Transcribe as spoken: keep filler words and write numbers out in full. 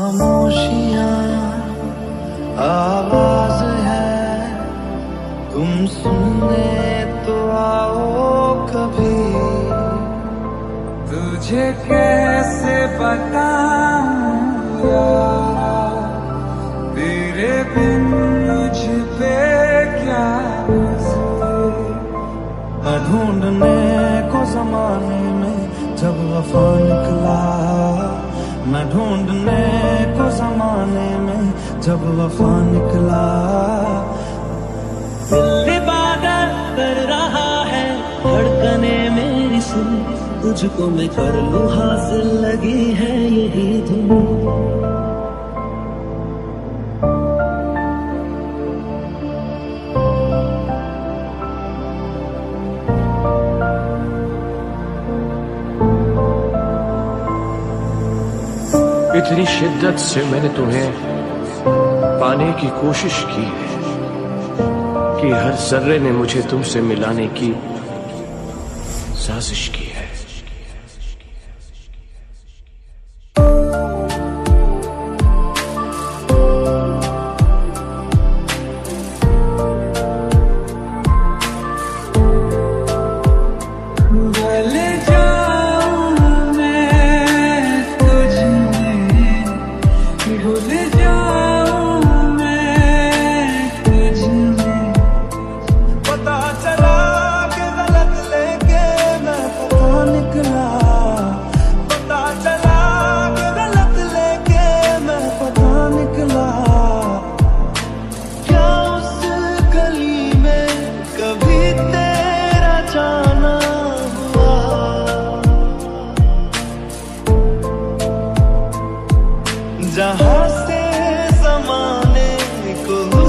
खामोशियाँ आवाज है, तुम सुनने तो आओ कभी। तुझे कैसे बताऊं यार, तेरे बिन मुझ पे क्या मैं ढूंढने को जमाने में जब वफा निकला, मैं ढूंढने को जमाने में जब वफा निकला। दिल इबादत कर रहा है, धड़कने मेरी सुन, तुझको मैं कर लूं हासिल, लगी है यही धुन। इतनी शिद्दत से मैंने तुम्हें पाने की कोशिश की है कि हर जर्रे ने मुझे तुमसे मिलाने की साजिश की है। जहाँ से ज़माने को